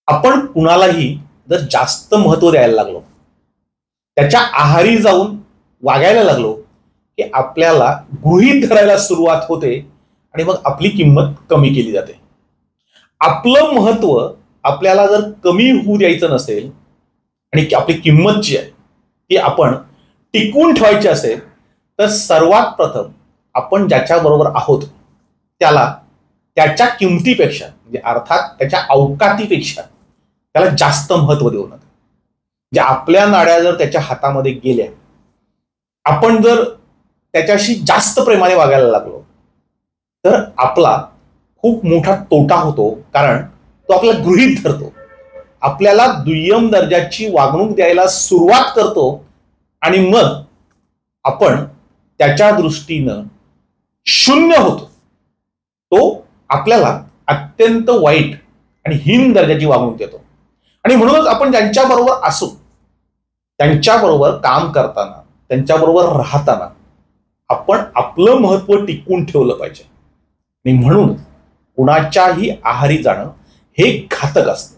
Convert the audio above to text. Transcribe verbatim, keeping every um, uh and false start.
आपण कुणालाही जर जास्त महत्व द्यायला लागलो, त्याच्या आहारी जाऊन वागायला लागलो, की आपल्याला गृहीत धरायला सुरुवात होते आणि मग आपली किंमत कमी केली जाते. आपलं महत्व आपल्याला जर कमी होऊ द्यायचं नसेल आणि आपली किंमत जी आहे ती आपण टिकवून ठेवायची असेल, तर सर्वात प्रथम आपण ज्याच्याबरोबर आहोत त्याला त्याच्या किमतीपेक्षा, म्हणजे अर्थात त्याच्या अवकातीपेक्षा त्याला जास्त महत्व देऊ नका. जे आपल्या नाड्या जर त्याच्या हातामध्ये गेल्या, आपण जर त्याच्याशी जास्त प्रेमाने वागायला लागलो, तर आपला खूप मोठा तोटा होतो. कारण तो आपल्याला गृहीत धरतो, आपल्याला दुय्यम दर्जाची वागणूक द्यायला सुरुवात करतो आणि मग आपण त्याच्या दृष्टीनं शून्य होतो. तो आपल्याला अत्यंत वाईट आणि हीन दर्जाची वागणूक देतो. आणि म्हणूनच आपण ज्यांच्याबरोबर असू, त्यांच्याबरोबर काम करताना, त्यांच्याबरोबर राहताना आपण आपलं महत्व टिकवून ठेवलं पाहिजे. आणि म्हणून कुणाच्याही आहारी जाणं हे घातक असतं.